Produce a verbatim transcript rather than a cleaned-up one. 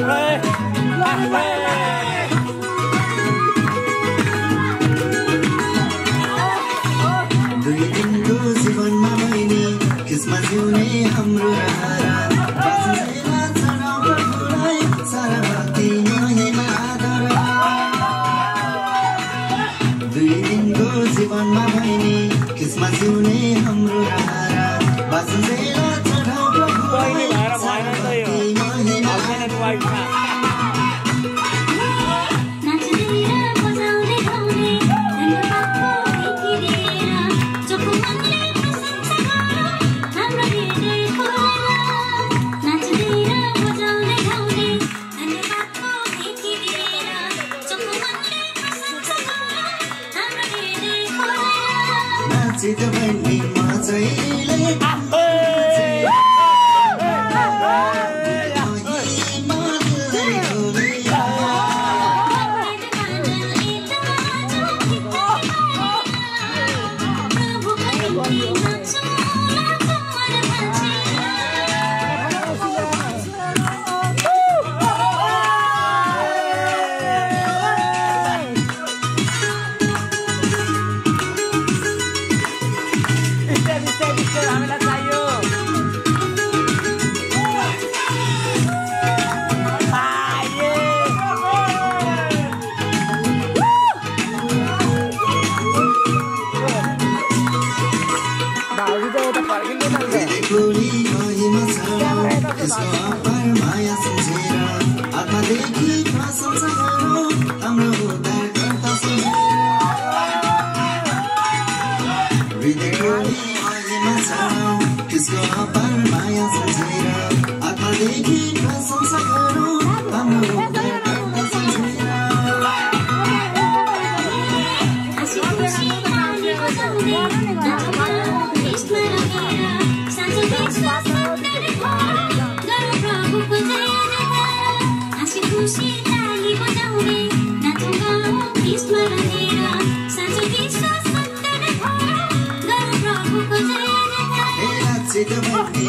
दुई दिनको जीवनमा बहिनी किसमा जिउने हाम्रो रहर बाँच्दैला छनौ प्रभुलाई सारा भक्ति महिमा आदर दुई दिनको जीवनमा बहिनी किसमा जिउने हाम्रो रहर बाँच्दैला छनौ प्रभुलाई सारा भक्ति महिमा आदर नाचित बहिनी मजैले गोली महिमा छ त्यसको अपार माया सम्झेर आत्मादेखि प्रशंसा गरौँ हाम्रो उद्धारकर्ता हृदय गोली महिमा छ त्यसको अपार माया सम्झेर आत्मादेखि प्रशंसा गरौँ हाम्रो उद्धारकर्ता सम्झेर Sit down.